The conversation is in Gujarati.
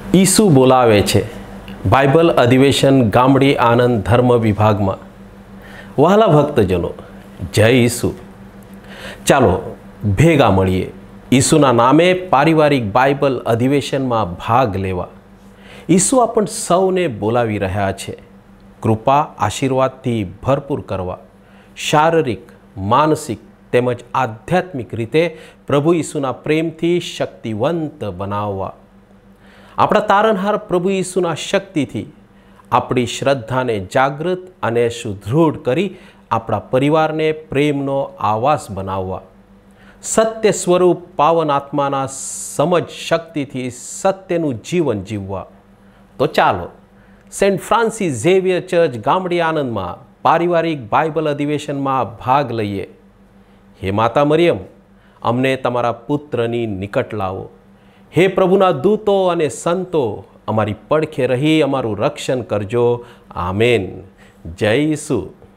ઈસુ બોલાવે છે બાઇબલ અધિવેશન ગામડી આનંદ ધર્મ વિભાગમાં. વહાલા ભક્તજનો, જય ઈસુ. ચાલો ભેગા મળીએ ઈસુના નામે પારિવારિક બાઇબલ અધિવેશનમાં ભાગ લેવા. ઈસુ આપણ સૌને બોલાવી રહ્યા છે કૃપા આશીર્વાદથી ભરપૂર કરવા, શારીરિક, માનસિક તેમજ આધ્યાત્મિક રીતે પ્રભુ ઈસુના પ્રેમથી શક્તિવંત બનાવવા. આપણા તારણહાર પ્રભુ ઈસુના શક્તિથી આપણી શ્રદ્ધાને જાગૃત અને સુદૃઢ કરી આપણા પરિવારને પ્રેમનો આવાસ બનાવવા. સત્ય સ્વરૂપ પાવન આત્માના સમજ શક્તિથી સત્યનું જીવન જીવવા. તો ચાલો Saint Francis Xavier church Gamdi આનંદમાં પારિવારિક બાઇબલ અધિવેશનમાં ભાગ લઈએ. હે માતા મરિયમ, અમને તમારા પુત્રની નિકટ લાવો. હે પ્રભુના દૂતો અને સંતો, અમારી પડખે રહી અમારું રક્ષણ કરજો. આમેન. જય ઈસુ.